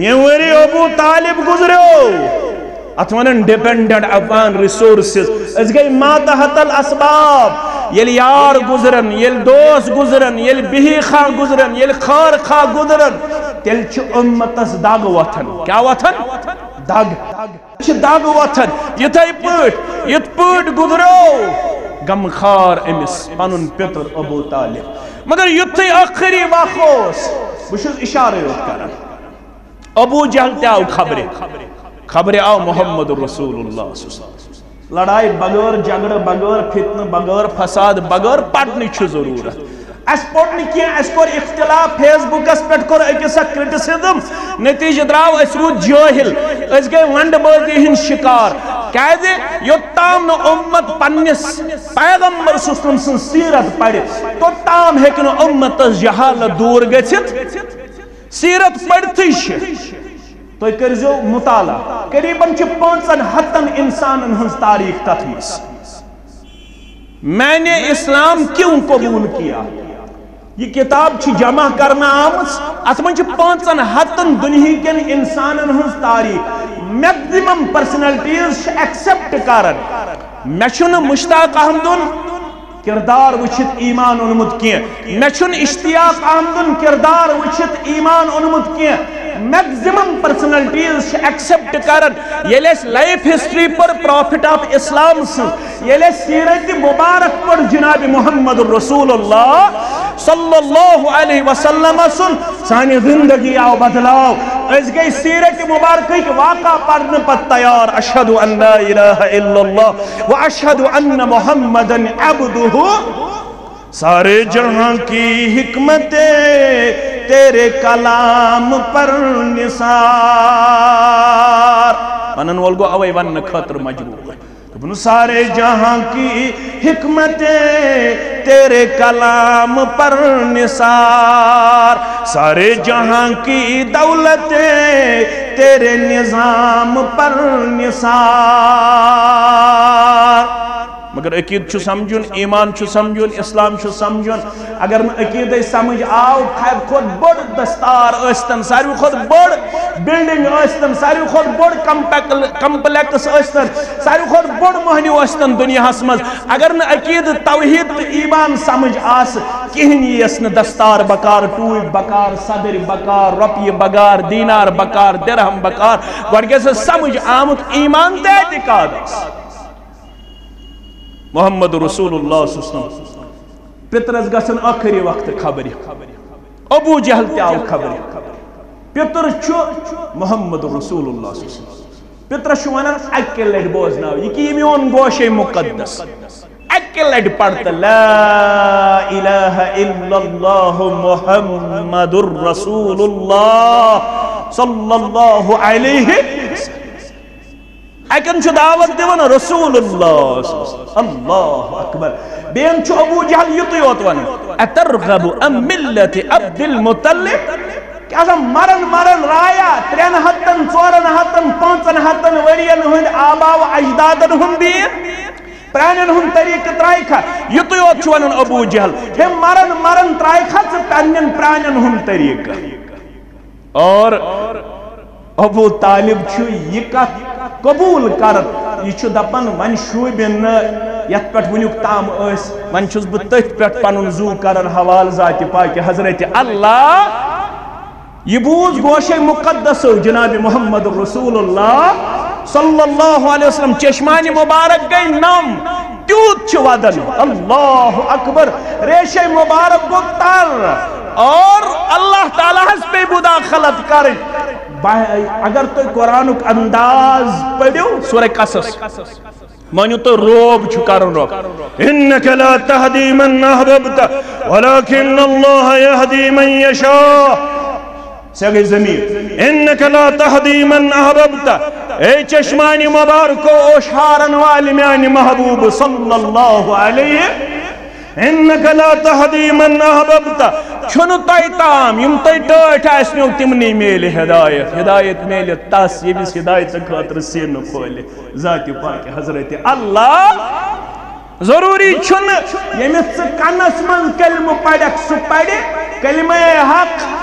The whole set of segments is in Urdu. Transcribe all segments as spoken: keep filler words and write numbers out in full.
یہ وری ابو طالب گزریو اتوانن ڈیپینڈنٹ اپان ریسورسز اس گئی ماتحت الاسباب یل یار گزرن یل دوست گزرن یل بہی خان گزرن یل خار خا گزرن تیل چھ امتس داگ وطن کیا وطن داگ چھ داگ وطن یتھائی پوٹ یت پوٹ گزرو غم خار امس پنن پتر ابو طالب مگر یتھائی آخری واقعوس بشز اشارہ یوت کرن ابو جہل تے آو خبرے خبرے آو محمد رسول اللہ صلی اللہ علیہ وسلم لڑائی بغیر جگڑ بغیر فتن بغیر فساد بغیر پڑھنی چھ ضرورت اس پڑھنی کیا اس کو اختلاف فیس بک اس پیٹ کر ایک سا کرٹیسزم نتیجہ دراو اس رو جاہل اس گئے ونڈ بازی ہن شکار کہہ دے یو تام نو امت پنس پیغمبر صلی اللہ علیہ وسلم سیرت پڑھے تو تام ہے کہ نو امت جہالت دور گچت سیرت پڑھتی چھ تو کرزو مطالعہ قریباً چھ پانچن ہتن انسانن ہنس تاریخ تطمیس میں نے اسلام کیوں قبول کیا یہ کتاب چھ جمع کرنا آمس اتمن چھ پانچن ہتن دنہی کن انسانن ہنس تاریخ میکزیمم پرسنلٹیز چھ ایکسپٹ کرن میں چھن مشتاق احمدن کردار وچھت ایمان انمت کیا میں چھن اشتیاق احمدن کردار وچھت ایمان انمت کیا میکزیمم پرسنلٹیز ایکسپٹ کرن یہ لیس لائف ہسٹری پر پروفٹ آف اسلام سن یہ لیس سیرت مبارک پر جناب محمد رسول اللہ صلی اللہ علیہ وسلم سن سانی زندگی آو بدلاو اس گئی سیرت مبارک ایک واقع پڑھنے پر تیار اشہدو ان لا الہ الا اللہ و اشہدو ان محمدن عبدہو سارے جہاں کی حکمتیں تیرے کلام پر نثار ونن والگو اوے ون خطر مجبور تبنو سارے جہاں کی حکمتیں تیرے کلام پر نثار سارے جہاں کی دولتیں تیرے نظام پر نثار مگر عقید چھو سمجھن ایمان چھو سمجھن اسلام چھو سمجھن اگر عقید سمجھ آو خود بڑ دستار استن ساروی خود بڑ بلڈنگ استن ساروی خود بڑ کمپلیکس استن ساروی خود بڑ مہنی استن دنیا حسمز اگر نہ عقید توحید ایمان سمجھ آس کہن یہ اسن دستار بکار ٹوئی بکار صدر بکار رپی بکار دینار بکار درہم بکار گوڑکے سے سمجھ آمد ایمان تے اعتقاد محمد رسول اللہ صلی اللہ علیہ وسلم پترس گسن آخری وقت خبری ابو جہل تیاو خبری پتر چھو محمد رسول اللہ صلی اللہ علیہ وسلم پتر چھو ونن اکی لٹ بوزناو یہ کی میون گوش مقدس اکی لٹ پڑھتا لا الہ الا اللہ محمد رسول اللہ صلی اللہ علیہ وسلم ایکن چھو دعوت دیون رسول اللہ اللہ اکبر بین چھو ابو جہل یطیوت ون اترغب ام ملت عبد المطلب کیا سا مرن مرن رایا ترین ہتن چورن ہتن پانچن ہتن ورین ہند آبا و اجدادن ہم دین پرانن ہم طریق ترائیکھا یطیوت چھو ون ابو جہل ہم مرن مرن ترائیکھا سے پرانن پرانن ہم طریق اور ابو طالب چھو یہ کت قبول کرت یہ چھو دپن ون شوبن یت پٹ ونیک تام اس ون چھس بہ تتھ پٹ پنن زو کرن حوال ذات پاک حضرت اللہ یہ بوز گوش مقدس جناب محمد رسول اللہ صلی اللہ علیہ وسلم چشمانی مبارک گئی نم تیوت چھ ودن اللہ اکبر ریش مبارک گو تر اور اللہ تعالیٰ ہس پہ بدا خلط کریں اگر تو قرآن کا انداز پڑھو سورہ قصص مانیو تو روب چھکارن روب انکا لا تہدی من احببت ولیکن اللہ یہدی من یشاء سیگئی زمین انکا لا تہدی من احببت اے چشمانی مبارکو اشارن والی میانی محبوب صلی اللہ علیہ انکا لا تہدی من احببت چھنو تائی تام یم تائی ٹاٹ آسنیو تمنی میلی ہدایت ہدایت میلی تاس یہ بھی ہدایت خاطر سین کھولے ذات پاک حضرت اللہ ضروری چھن یمیت سے کنس من کلمہ پڑھک سو پڑھے کلمہ حق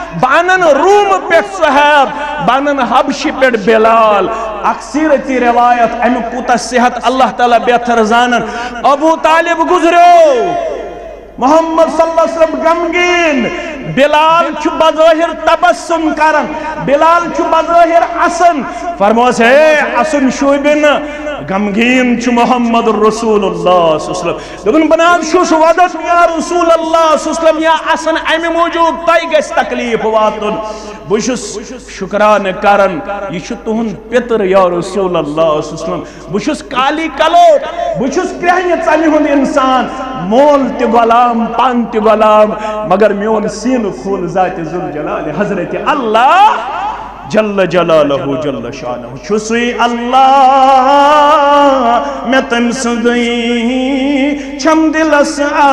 بانن روم پیٹ صحاب بانن حبشی پیٹ بلال اکثیرتی روایت امی کوتا صحت اللہ تعالیٰ بہتر زانن ابو طالب گزرو محمد صلی اللہ علیہ وسلم غمگین بلال چھو بظاہر تبسم کرن بلال چھو بظاہر اسن فرموس ہے اسن شوبن غمگین چھو محمد رسول اللہ صلی اللہ علیہ وسلم دبن بنام شوش ودت یا رسول اللہ صلی اللہ علیہ وسلم یا اسن امی موجود تائی گیس تکلیف واتن بشس شکران کرن یہ چھو تہن پتر یا رسول اللہ صلی اللہ علیہ وسلم بشس کالی کلوٹ بشس کرہنی ژمہ ہند انسان مول تہ غلام پان تہ غلام مگر میون سین کھول ذات ذوالجلال حضرت اللہ جل جلالہ جل شانہ چھسوی اللہ میں تم سندئی چھم دلس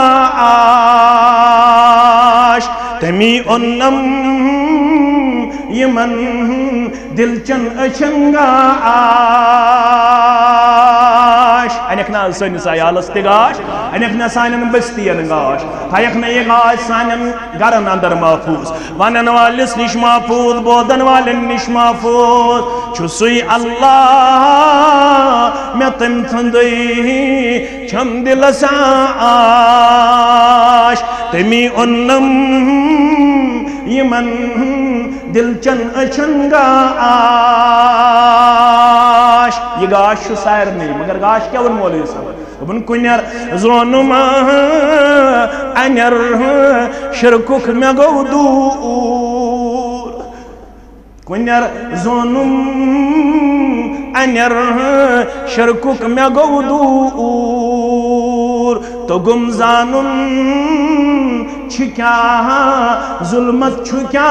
آش تمی انم یمن دل چن اچھنگا آش انیک نا سنس آیالس تگاش انیک نا سانن بستین گاش ہایک نا یہ گاش سانن گرن اندر محفوظ وانن والس نش محفوظ بودن والن نش محفوظ چھسوی اللہ میں تم تھندئی چھم دلس آش تمی انم یمن دل چن اچھنگا آش یہ گاش چھو سائر نہیں مگر گاش کیا ون مولی صاحب ابن کنیر زونم انیر شرکک میں گو دور کنیر زونم انیر شرکک میں گو دور تو گمزانن چھکیا ظلمت چھکیا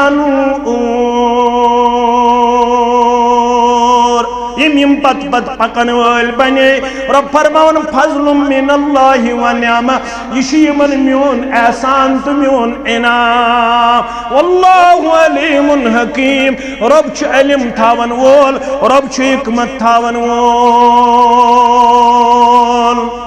نور یم یم پت پت پکن وال بنے رب فرماون فضل من اللہ و نعمہ یہ من میون احسان تو میون انعام واللہ علیم حکیم رب چھ علم تھاون وول رب چھ حکمت تھاون وول